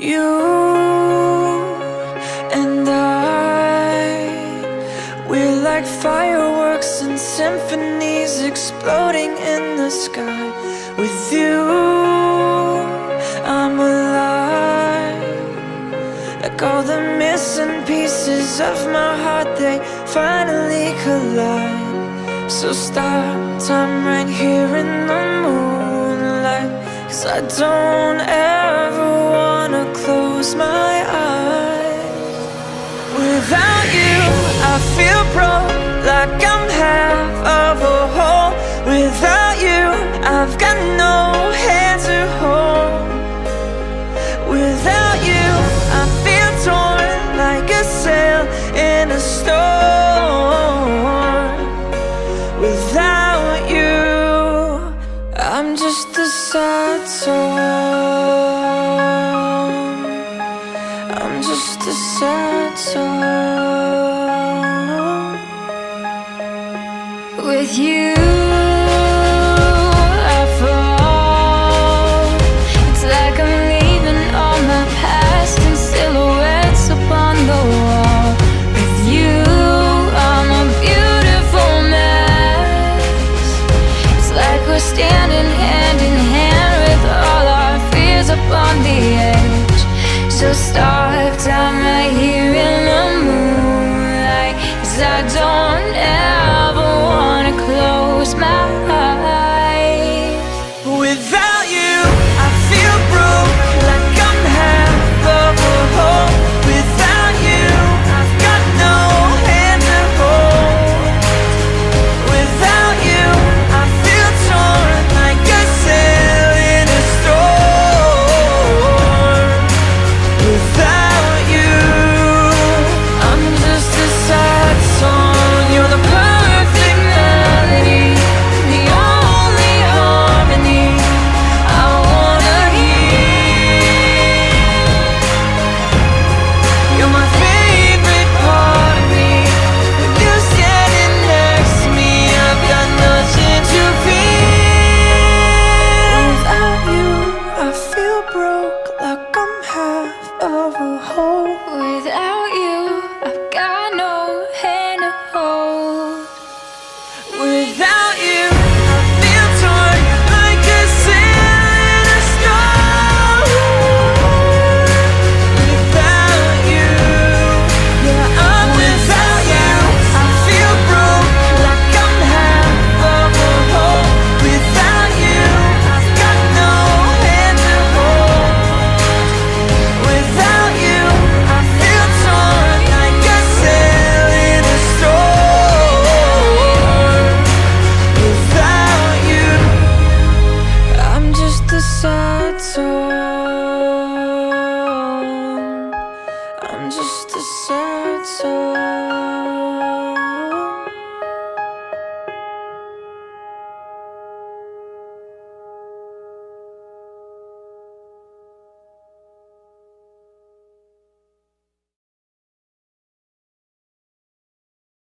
You and I, we're like fireworks and symphonies exploding in the sky. With you, I'm alive. Like all the missing pieces of my heart, they finally collide. So stop time right here in the moonlight, 'cause I don't ever wanna close my eyes. Without you, I feel broke, like I'm half of a whole. Without you, I've got no hand to hold. Without you, I feel torn like a sail in a storm. Without you, I'm just a sad song. I'm just a sad song. With you